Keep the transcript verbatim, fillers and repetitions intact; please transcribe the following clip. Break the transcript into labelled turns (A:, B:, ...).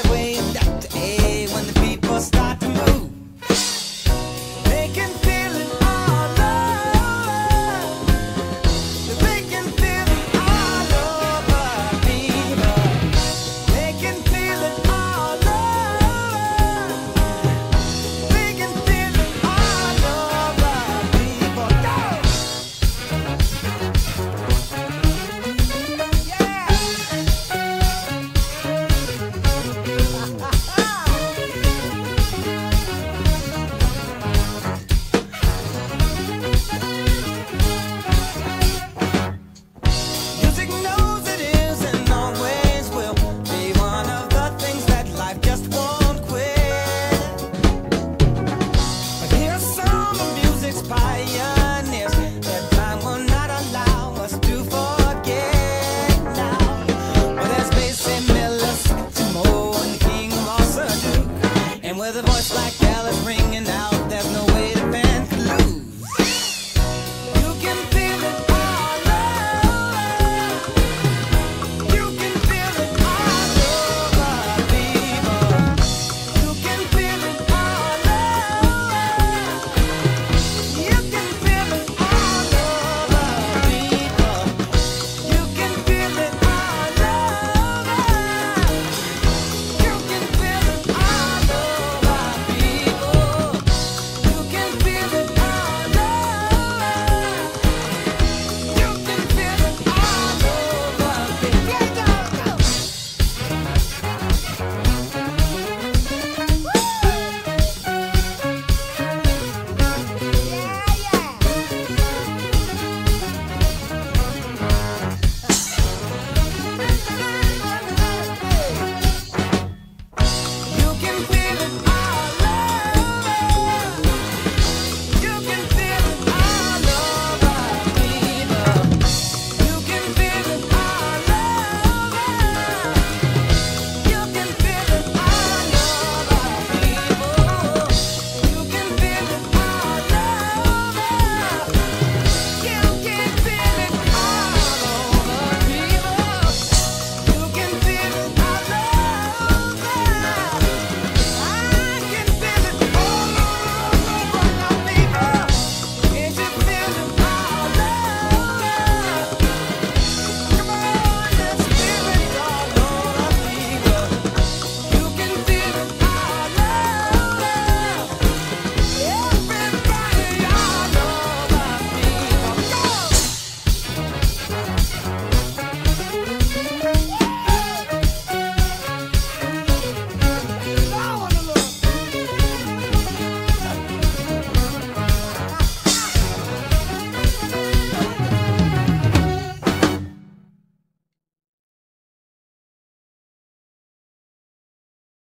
A: sway and up to A when the people start to move. They can feel it all over. They can feel it all over people. They can feel it all over. They can feel it all over people. Go! Yeah! Music knows it is and always will be one of the things that life just won't quit. But here's some of music's pioneers. Their time will not allow us to forget now. Well, there's Basie Miller, Timo, and the King of Duke, and with a voice like